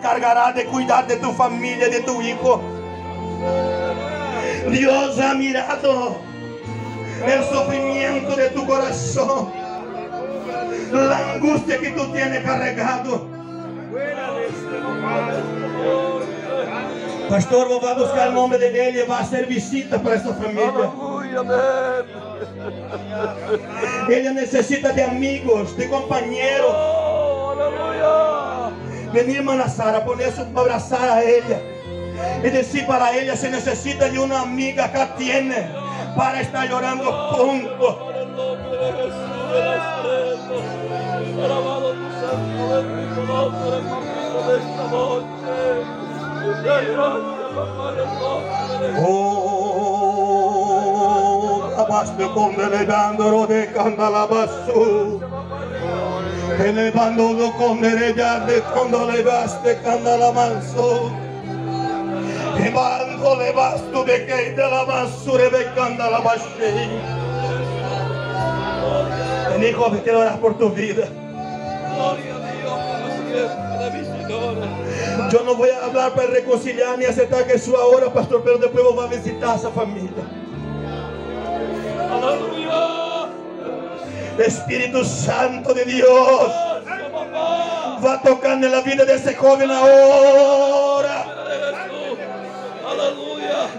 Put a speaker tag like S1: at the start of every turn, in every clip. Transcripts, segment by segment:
S1: encargará de cuidar de tu familia, de tu hijo. Dios ha mirado el sufrimiento de tu corazón, la angustia que tú tienes cargado. Pastor, vou buscar o nome dele e vai hacer visita para essa família. Ele necessita de amigos, de companheiros. Vem, irmã Sara, ponerse para abraçar a ella e dizer para ella se necessita de uma amiga que tiene para estar llorando junto.
S2: Alabado tu santo bendito nombre, papito, de esta noche.
S1: Oh, abaste con delegando de candalabasu, elevando con dereyarde cuando levaste candalamanso, elevando levasto de que de la basura de candalabashi. Ven, hijo, quiero orar por tu vida.
S2: Gloria a Dios, de mi Señor.
S1: Yo no voy a hablar para reconciliar ni aceptar que es ahora, pastor, pero después voy a visitar a esa familia.
S2: Aleluya.
S1: Espíritu Santo de Dios va tocando en la vida de ese joven ahora.
S2: Aleluya.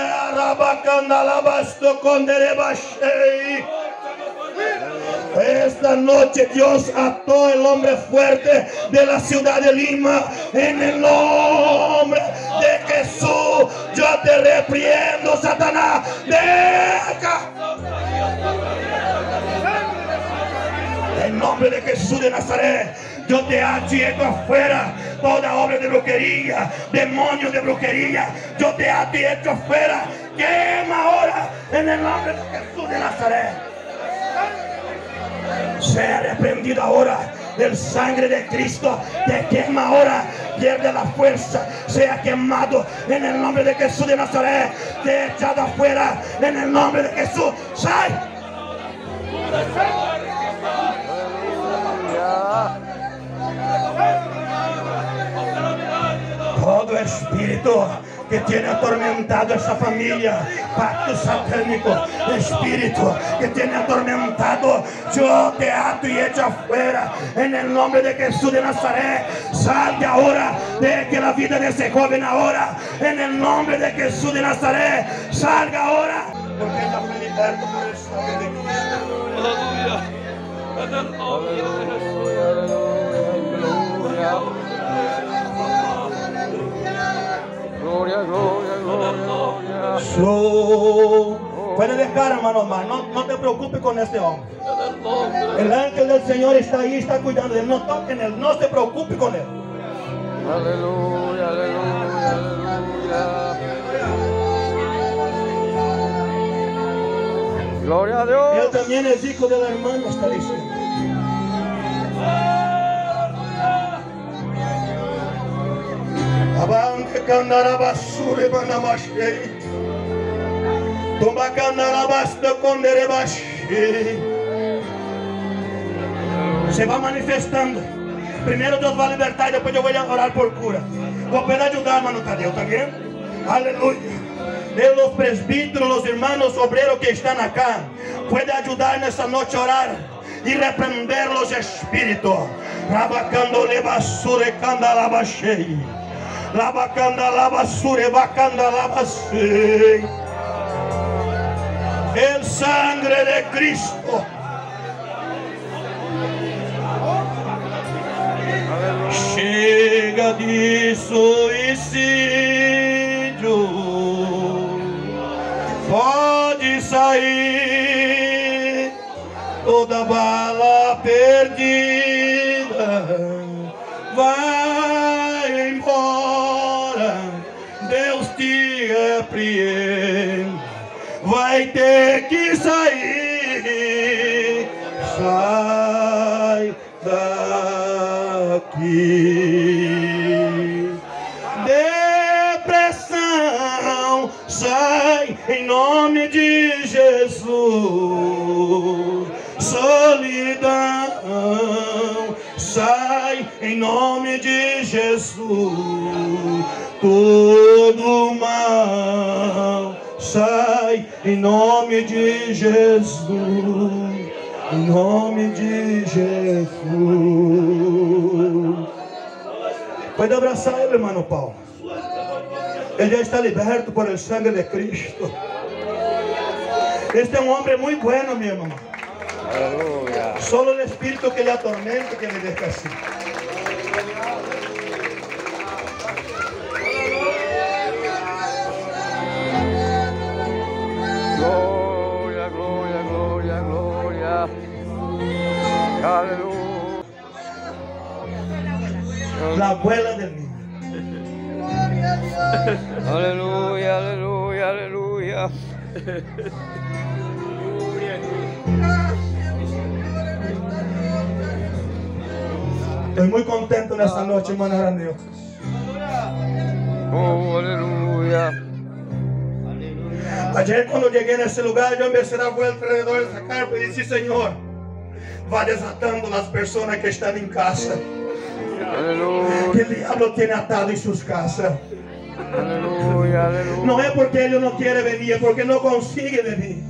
S1: Esta noche Dios ató el hombre fuerte de la ciudad de Lima. En el nombre de Jesús, yo te reprendo, Satanás. Deja. En nombre de Jesús de Nazaret, yo te ato y echo afuera toda obra de brujería, demonios de brujería. Yo te ato y echo afuera. Quema ahora en el nombre de Jesús de Nazaret. Sea reprendido ahora. El sangre de Cristo te quema ahora. Pierde la fuerza. Sea quemado en el nombre de Jesús de Nazaret. Te echado afuera en el nombre de Jesús. ¡Sal! Todo espíritu que tiene atormentado esa familia, pacto satánico, espíritu que tiene atormentado, yo te ato y echo afuera en el nombre de Jesús de Nazaret. Salte ahora de que la vida de ese joven ahora, en el nombre de Jesús de Nazaret, salga ahora, porque ella fue liberto por el sangre de Cristo.
S2: Aleluya. En el nombre de Jesús. Gloria, gloria, gloria, gloria.
S1: Puede dejar, hermano Omar, no te preocupes con este hombre. El ángel del Señor está ahí, está cuidando de él. No toquen él, no se preocupe con él.
S2: Aleluya, aleluya, aleluya. Gloria a Dios.
S1: Él también es hijo de la hermana, está diciendo. Abanque candara basura banamashi. Toma candara basta con derebashi. Se va manifestando. Primero Dios va a libertar y después yo voy a orar por cura. ¿Vos puede ayudar, hermano Tadeo, también? Aleluya. De los presbíteros, los hermanos obreros que están acá, puede ayudar en esta noche a orar y reprender los espíritus. Rabacando le basura canda la bashi. La bacanda la basura, bacanda la basura. El sangre de Cristo. Chega de suicídio. Pode sair toda bala perdida. Vai embora, Deus te repreende. Vai ter que sair. Sai daqui. Depressão, sai em nome de Jesus. Solidão, sai em nome de Jesus, todo mal sai em nome de Jesus, em nome de Jesus. Pode abraçar ele, irmão Paulo. Ele já está liberto por el sangue de Cristo. Este é um homem muito bueno, meu irmão.
S2: Aleluya.
S1: Solo el espíritu que le atormenta, que le deja así.
S2: Gloria, gloria, gloria, gloria. Aleluya.
S1: La abuela del niño.
S2: Aleluya, aleluya, aleluya.
S1: Estoy muy contento en esta noche, hermano Araneo.
S2: Oh, aleluya.
S1: Ayer cuando llegué en ese lugar, yo empecé a dar vuelta alrededor de esa carpa y dije, Señor, va desatando las personas que están en casa.
S2: Aleluya.
S1: Que el diablo tiene atado en sus casas.
S2: Aleluya, aleluya.
S1: No es porque ellos no quieren venir, es porque no consigue venir.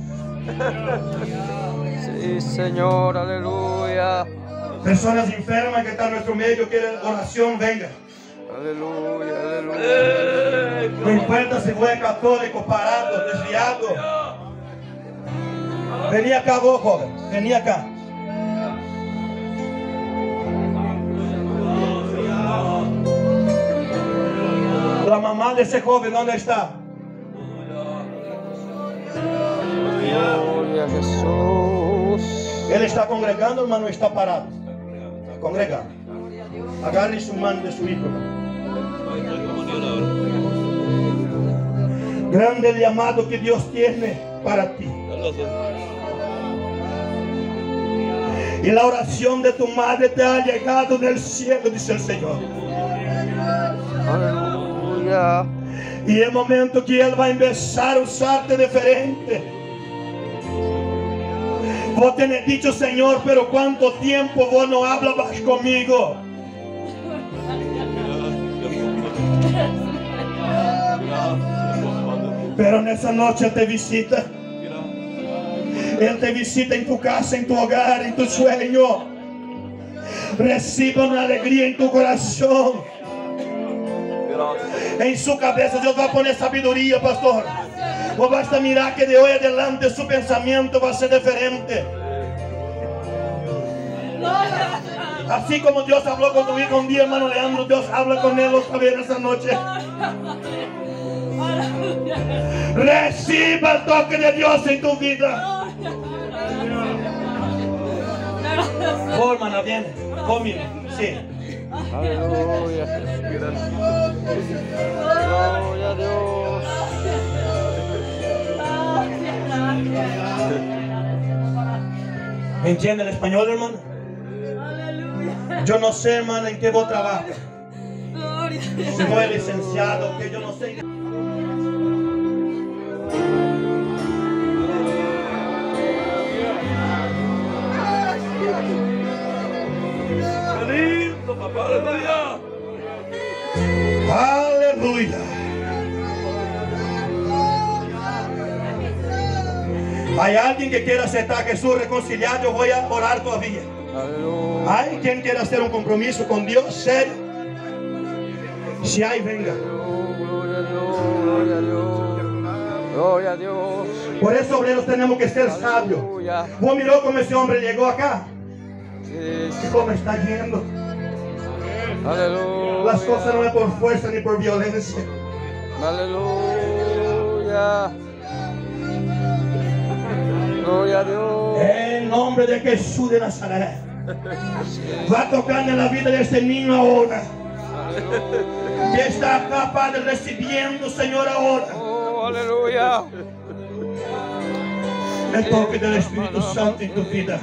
S2: Sí, Señor, aleluya.
S1: Personas enfermas que están en nuestro medio, quieren oración, venga.
S2: Aleluya, aleluya.
S1: No importa si fue católico, parado, desviado. Vení acá vos, joven, vení acá. La mamá de ese joven, ¿dónde está?
S2: Gloria a Jesús.
S1: Él está congregando, hermano, está parado. Congregando. Agarre su mano de su hijo, hermano. Grande el llamado que Dios tiene para ti. Y la oración de tu madre te ha llegado del cielo, dice el Señor.
S2: Aleluya.
S1: Y el momento que Él va a empezar a usarte diferente. Vos tenés dicho, Señor, pero ¿cuánto tiempo vos no hablabas conmigo? Pero en esa noche Él te visita. Él te visita en tu casa, en tu hogar, en tu sueño. Reciba una alegría en tu corazón. En su cabeza Dios va a poner sabiduría, pastor. Vos basta mirar que de hoy adelante su pensamiento va a ser diferente. Así como Dios habló con tu hijo un día, hermano Leandro, Dios habla con él otra vez esta noche. Reciba el toque de Dios en tu vida. Oh, hermana, viene. Conmigo. Sí.
S2: Aleluya. Gloria a Dios.
S1: ¿Me entiende el español, hermano? Yo no sé, hermano, en qué vos trabajas. Si no es licenciado, que yo no sé.
S2: Lindo, papá, aleluya.
S1: Aleluya. Hay alguien que quiera aceptar a Jesús reconciliado, yo voy a orar todavía.
S2: Aleluya.
S1: Hay quien quiera hacer un compromiso con Dios serio. Si hay, venga.
S2: Gloria a Dios, gloria a Dios. Gloria a Dios.
S1: Por eso, obreros, tenemos que ser sabios.
S2: Aleluya.
S1: Vos miró cómo ese hombre llegó acá
S2: Sí,
S1: y cómo está yendo.
S2: aleluya.
S1: Las cosas no es por fuerza ni por violencia.
S2: Aleluya. Gloria a Dios.
S1: En nombre de Jesús de Nazaret. Va tocando en la vida de este niño ahora.
S2: Aleluya.
S1: Que está acá, Padre, recibiendo, Señor, ahora
S2: Oh, aleluya.
S1: el toque del Espíritu Santo en tu vida.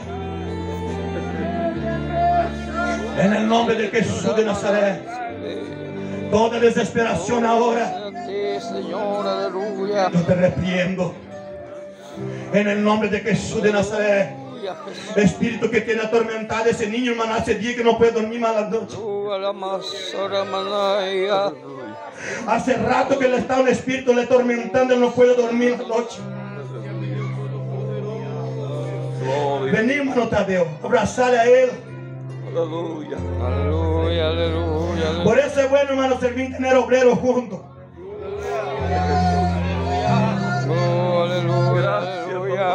S1: En el nombre de Jesús de Nazaret. Toda desesperación ahora,
S2: Sí, Señor, aleluya.
S1: yo te repriendo. En el nombre de Jesús de Nazaret.
S2: Aleluya, Jesús.
S1: Espíritu que tiene atormentado a ese niño, hermano, hace días que no puede dormir más la noche. Hace rato que le está un espíritu le atormentando y no puede dormir la noche. Vení, hermano Tadeo, abrazarle a él.
S2: Aleluya.
S3: Aleluya, aleluya, aleluya.
S1: Por eso es bueno, hermano, servir tener obreros juntos.
S3: Oh, aleluya, aleluya.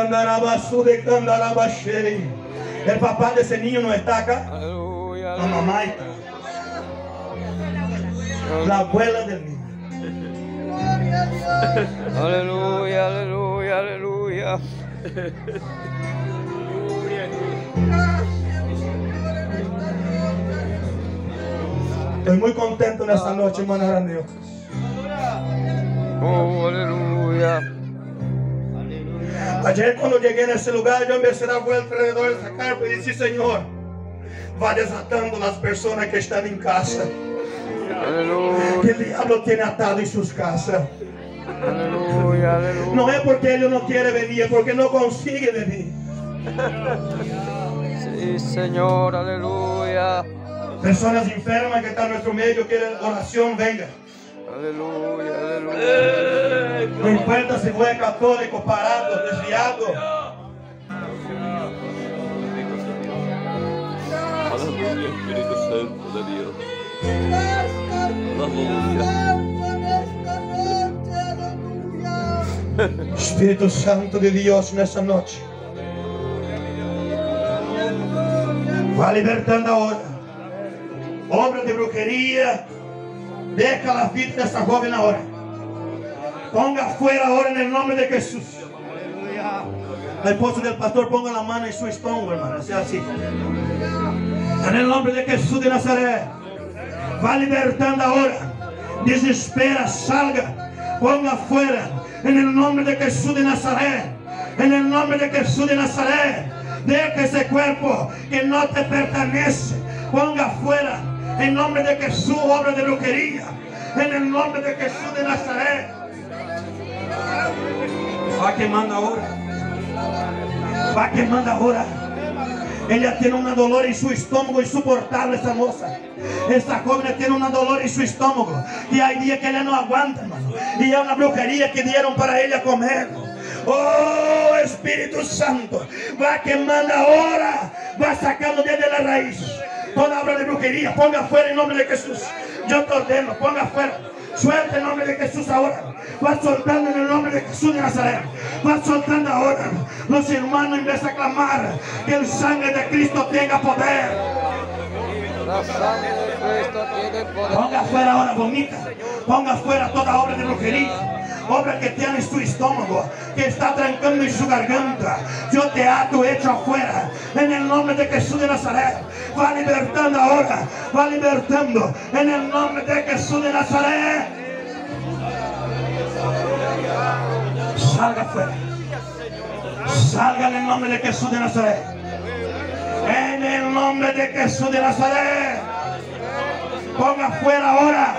S1: El papá de ese niño no está acá.
S3: Aleluya,
S1: La mamá está. La abuela del niño.
S3: aleluya, aleluya, aleluya.
S1: Estoy muy contento en esta noche, hermano Araneo.
S3: Oh, aleluya.
S1: Ayer cuando llegué en ese lugar, yo empecé a dar vuelta alrededor de esa carpa y dije, Señor, va desatando las personas que están en casa.
S3: Aleluya.
S1: Que el diablo tiene atado en sus casas.
S3: Aleluya, aleluya.
S1: No es porque ellos no quieren venir, es porque no consigue venir.
S3: Sí, Señor, aleluya.
S1: Personas enfermas que están en nuestro medio, quieren oración, venga.
S3: Aleluya, aleluya.
S1: No importa si fue católico, parado, desviado.
S2: Aleluya, Espíritu Santo de Dios. Aleluya.
S1: Espíritu Santo de Dios en esta noche. Va libertando ahora. Obra de brujería. Deja la vida de esta joven ahora. Ponga fuera ahora en el nombre de Jesús. La esposa del pastor ponga la mano en su estómago, hermano. Sea así. En el nombre de Jesús de Nazaret. Va libertando ahora. Desespera, salga. Ponga fuera. En el nombre de Jesús de Nazaret. En el nombre de Jesús de Nazaret. Deja ese cuerpo que no te pertenece. Ponga fuera. En nombre de Jesús, obra de brujería. En el nombre de Jesús de Nazaret. Va quemando ahora. Va quemando ahora. Ella tiene un dolor en su estómago insoportable, esta moza. Esta joven tiene un dolor en su estómago. Y hay días que ella no aguanta, hermano. Y es una brujería que dieron para ella comer. Oh, Espíritu Santo. Va quemando ahora. Va sacando desde la raíz. Toda obra de brujería, ponga fuera en nombre de Jesús. Yo te ordeno, ponga fuera. Suelta en nombre de Jesús ahora. Va soltando en el nombre de Jesús de Nazaret. Va soltando ahora. Los hermanos empiezan a clamar que el sangre de Cristo tenga poder.
S3: La sangre de Cristo tiene poder.
S1: Ponga fuera ahora, vomita. Ponga fuera toda obra de brujería. Obra que tiene en su estómago, que está trancando en su garganta. Yo te ato, echo afuera. En el nombre de Jesús de Nazaret. Va libertando ahora. Va libertando. En el nombre de Jesús de Nazaret. Salga afuera. Salga en el nombre de Jesús de Nazaret. En el nombre de Jesús de Nazaret. Ponga fuera ahora.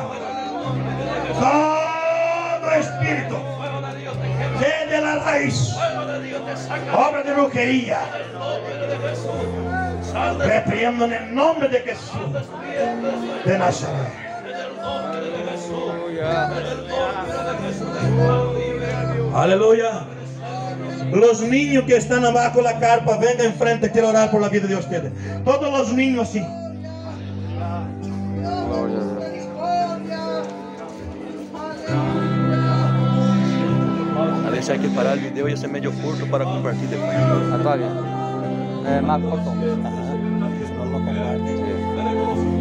S1: Todo espíritu desde la raíz, obra de brujería, reprendo en el nombre de Jesús de Nazaret. Aleluya. Los niños que están abajo de la carpa, vengan enfrente, quiero orar por la vida de ustedes. Todos los niños así.
S2: A veces hay que parar el video y hacer medio corto para compartir después.
S3: Está bien. Más corto. No comparte.